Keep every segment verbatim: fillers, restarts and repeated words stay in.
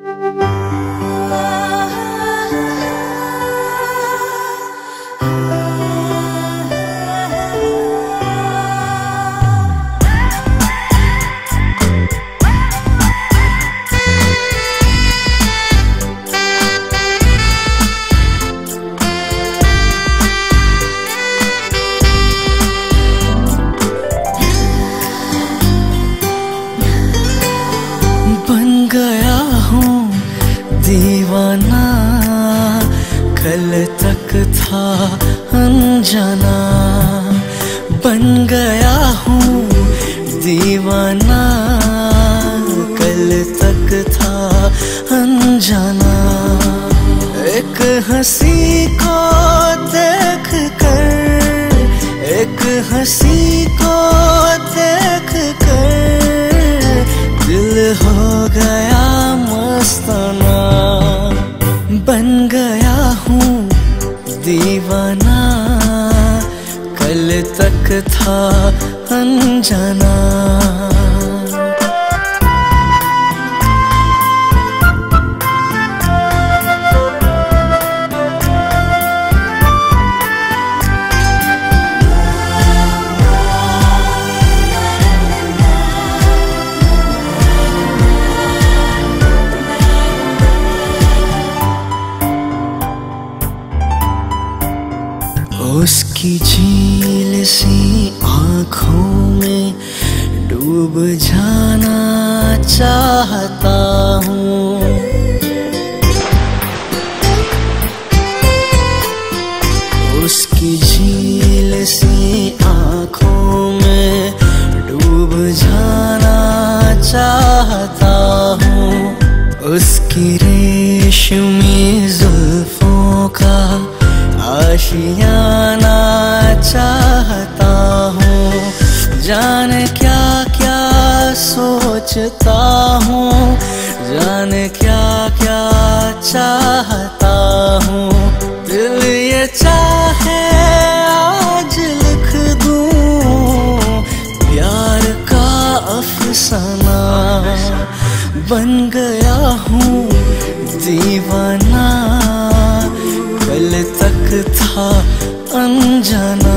दीवाना कल तक था अनजाना, बन गया हूँ दीवाना कल तक था अनजाना। एक हंसी को देख कर, एक हंसी को देख कर दिल हो गया मस्ताना, बन गया हूँ दीवाना कल तक था अनजाना। उसकी झील सी आँखों में डूब जाना चाहता हूँ। उसकी झील सी आँखों में डूब जाना चाहता हूँ। उसकी रेशमी जुल्फों का आशियाना चाहता हूँ। जाने क्या क्या सोचता हूँ, जाने क्या क्या चाहता हूँ। दिल ये चाहे आज लिख दूँ प्यार का अफसाना, बन गया हूँ दीवाना कल तक था अनजाना।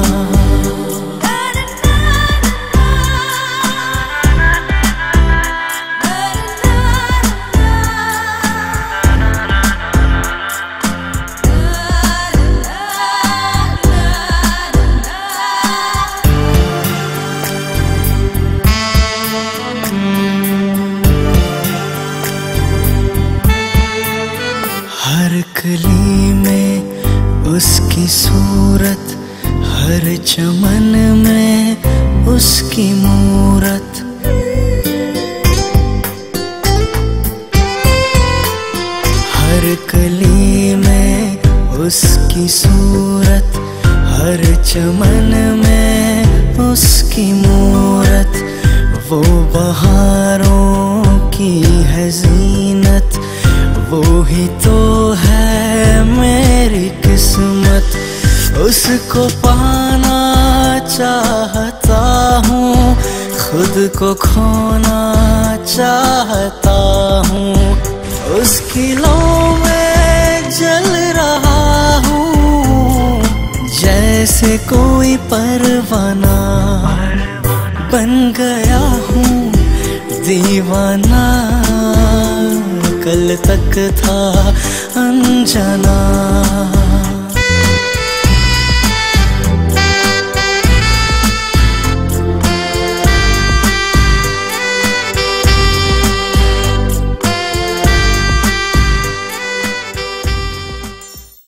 हर कली में उसकी सूरत, हर चमन में उसकी मूरत। हर कली में उसकी सूरत, हर चमन में उसकी मूरत। वो बहारों की है ज़ीनत, वो ही तो है मेरी किस्मत। उसको पाना चाहता हूँ, खुद को खोना चाहता हूँ। उसकी लौ में जल रहा हूँ जैसे कोई परवाना, बन गया हूँ दीवाना कल तक था अनजाना।